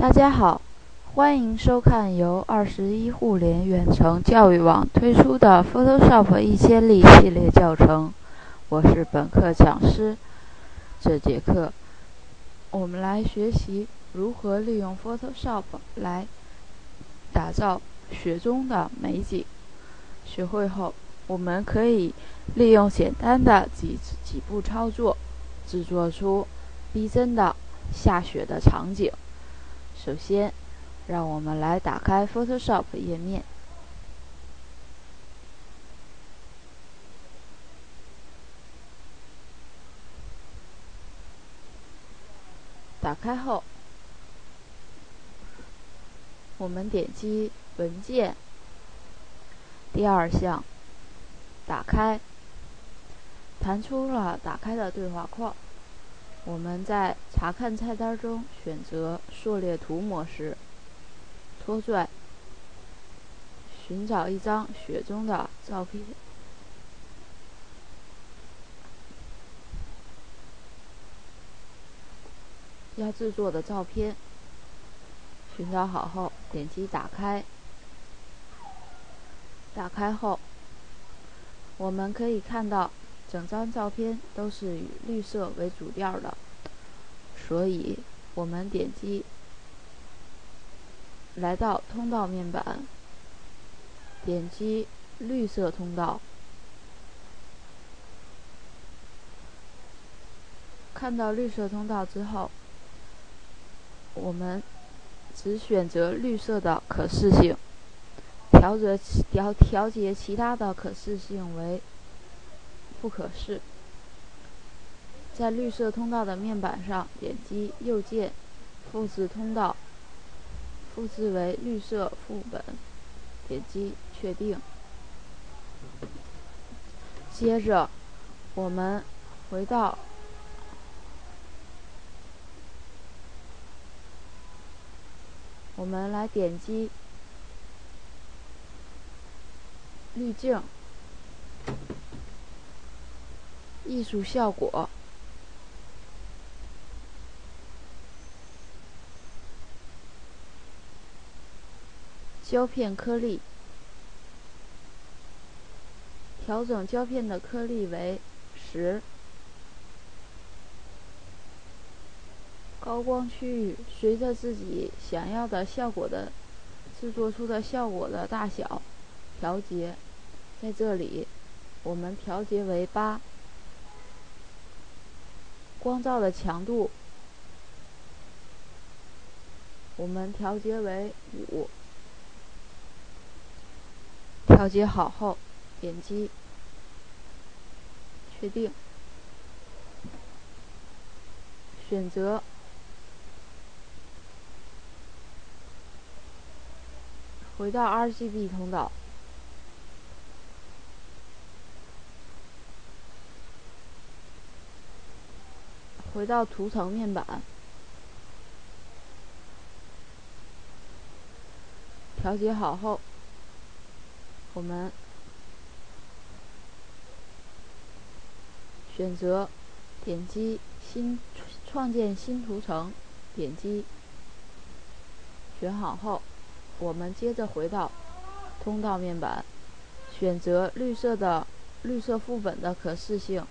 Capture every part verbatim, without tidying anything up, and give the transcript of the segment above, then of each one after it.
大家好，欢迎收看由二十一互联远程教育网推出的 Photoshop 一千例系列教程，我是本课讲师。这节课我们来学习如何利用 Photoshop 来打造雪中的美景。学会后，我们可以利用简单的几几步操作，制作出逼真的下雪的场景。首先，让我们来打开 Photoshop 页面。打开后，我们点击文件，第二项打开，弹出了打开的对话框。我们在查看菜单中选择缩略图模式，拖拽，寻找一张雪中的照片。要制作的照片，寻找好后点击打开。打开后，我们可以看到整张照片都是以绿色为主调的，所以我们点击来到通道面板，点击绿色通道。看到绿色通道之后，我们只选择绿色的可视性，调节调调节其他的可视性为不可视。在绿色通道的面板上点击右键，复制通道，复制为绿色副本，点击确定。接着，我们回到我们来点击滤镜、艺术效果、胶片颗粒，调整胶片的颗粒为十。高光区域随着自己想要的效果的制作出的效果的大小调节，在这里我们调节为八。光照的强度我们调节为五。调节好后，点击确定，选择回到 R G B 通道，回到图层面板，调节好后，我们选择点击新创建新图层，点击选好后，我们接着回到通道面板，选择绿色的绿色副本的可视性，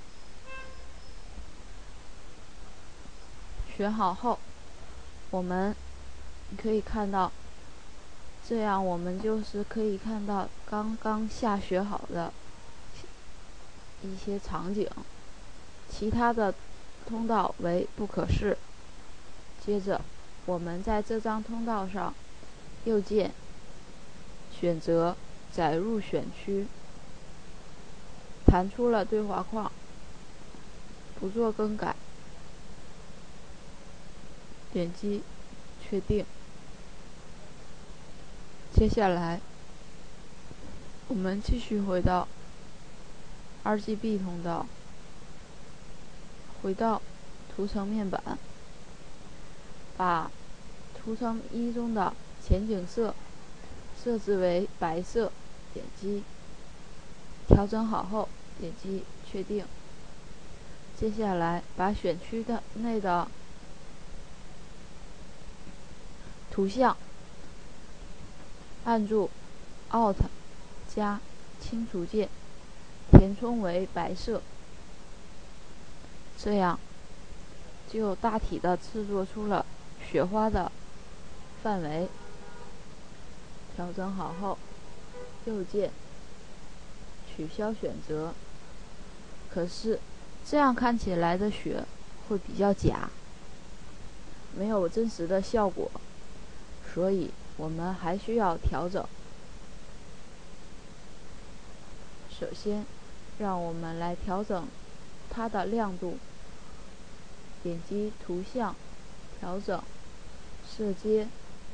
选好后，我们可以看到，这样我们就是可以看到刚刚下雪好的一些场景，其他的通道为不可视。接着，我们在这张通道上右键选择载入选区，弹出了对话框，不做更改，点击确定。接下来，我们继续回到 R G B 通道，回到图层面板，把图层一中的前景色设置为白色，点击调整好后，点击确定。接下来，把选区的内的图像，按住 Alt 加清除键，填充为白色，这样就大体的制作出了雪花的范围。调整好后，右键取消选择。可是这样看起来的雪会比较假，没有真实的效果，所以我们还需要调整。首先，让我们来调整它的亮度。点击图像，调整色阶，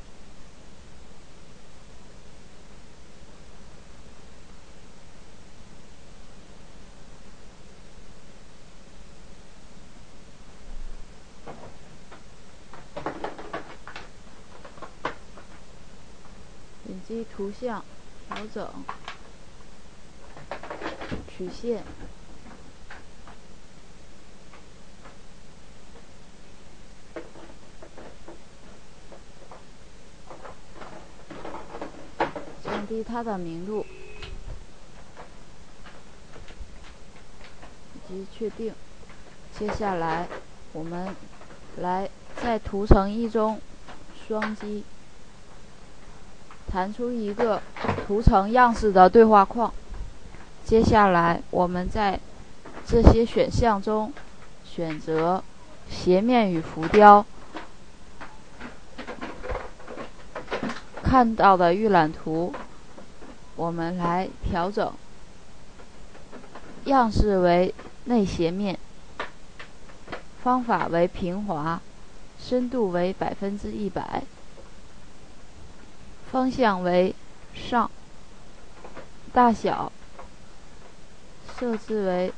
点击图像，调整曲线，降低它的明度，以及确定。接下来，我们来在图层一中双击，弹出一个图层样式的对话框。接下来，我们在这些选项中选择斜面与浮雕。看到的预览图，我们来调整，样式为内斜面，方法为平滑，深度为百分之一百，方向为上，大小设置为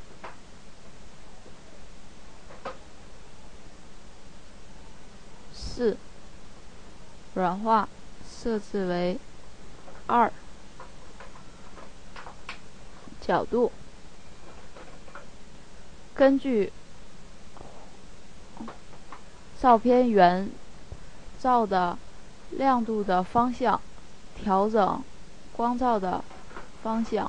四，软化设置为二，角度根据照片原照的亮度的方向调整光照的方向。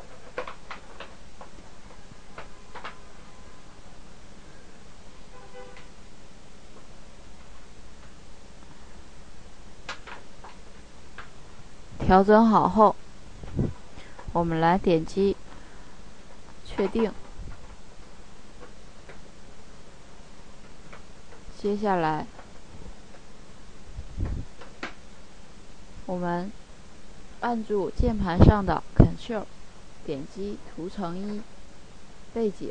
调整好后，我们来点击确定。接下来，我们按住键盘上的 Ctrl， 点击图层一背景，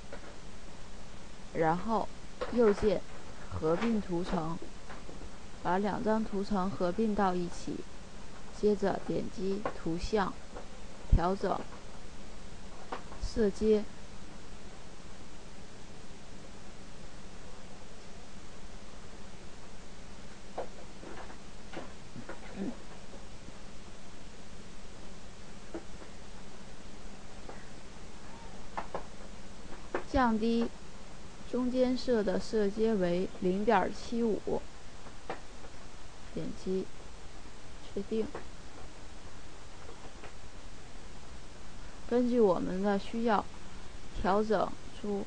然后右键合并图层，把两张图层合并到一起。接着点击图像，调整色阶，嗯、降低中间色的色阶为 零点七五， 点击确定。根据我们的需要，调整出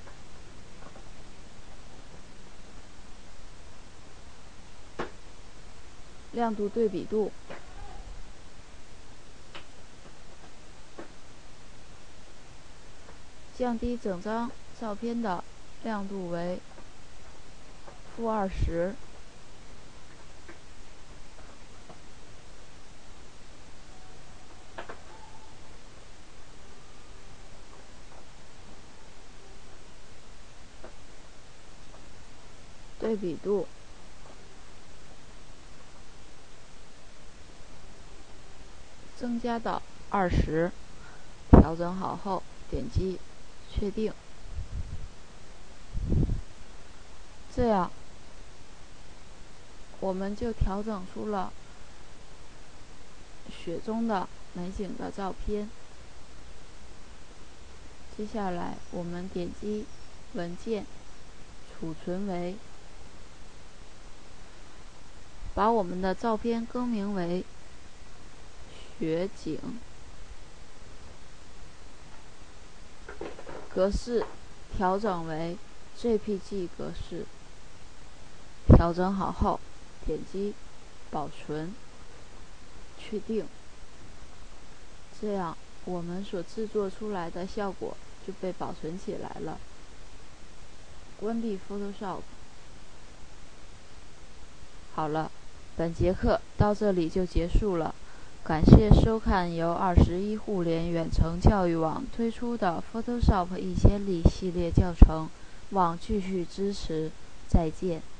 亮度对比度，降低整张照片的亮度为负二十。对比度增加到二十，调整好后点击确定。这样，我们就调整出了雪中的美景的照片。接下来，我们点击文件，储存为把我们的照片更名为雪景，格式调整为 J P G 格式。调整好后，点击保存，确定。这样我们所制作出来的效果就被保存起来了。关闭 Photoshop。好了，本节课到这里就结束了。感谢收看由二十一互联远程教育网推出的 Photoshop 一千例系列教程，望继续支持。再见。